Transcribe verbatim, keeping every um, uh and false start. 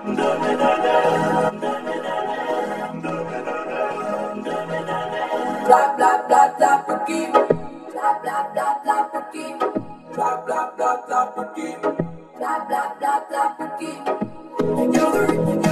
Blah blah blah blah cookie. Blah blah blah blah cookie. Blah blah blah blah cookie. Blah blah blah blah cookie. Together,